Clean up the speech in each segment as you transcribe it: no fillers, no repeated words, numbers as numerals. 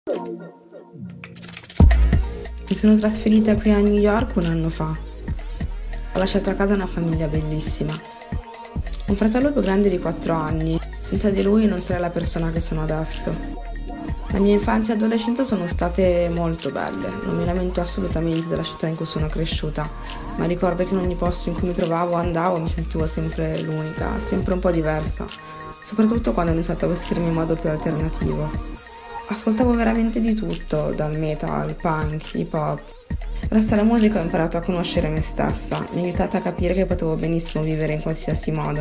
Mi sono trasferita qui a New York un anno fa. Ho lasciato a casa una famiglia bellissima. Ho un fratello più grande di 4 anni. Senza di lui non sarei la persona che sono adesso. La mia infanzia e adolescenza sono state molto belle. Non mi lamento assolutamente della città in cui sono cresciuta, ma ricordo che in ogni posto in cui mi trovavo o andavo mi sentivo sempre l'unica, sempre un po' diversa, soprattutto quando ho iniziato a vestirmi in modo più alternativo. Ascoltavo veramente di tutto, dal metal, punk, hip hop. Grazie alla musica ho imparato a conoscere me stessa, mi ha aiutata a capire che potevo benissimo vivere in qualsiasi modo.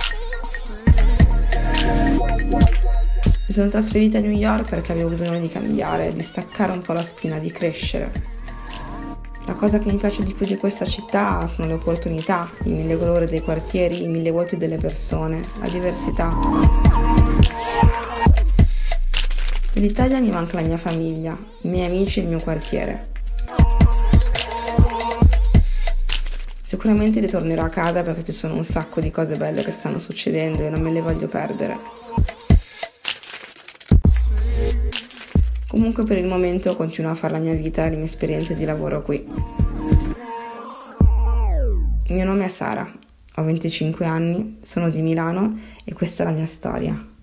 Mi sono trasferita a New York perché avevo bisogno di cambiare, di staccare un po' la spina, di crescere. La cosa che mi piace di più di questa città sono le opportunità, i 1000 colori dei quartieri, i 1000 volti delle persone, la diversità. Dall'Italia mi manca la mia famiglia, i miei amici e il mio quartiere. Sicuramente ritornerò a casa perché ci sono un sacco di cose belle che stanno succedendo e non me le voglio perdere. Comunque per il momento continuo a fare la mia vita e le mie esperienze di lavoro qui. Il mio nome è Sara, ho 25 anni, sono di Milano e questa è la mia storia.